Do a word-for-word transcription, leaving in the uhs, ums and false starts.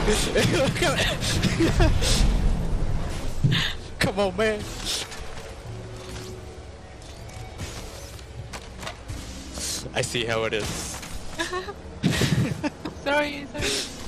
Come on, man. I see how it is. Sorry, sorry.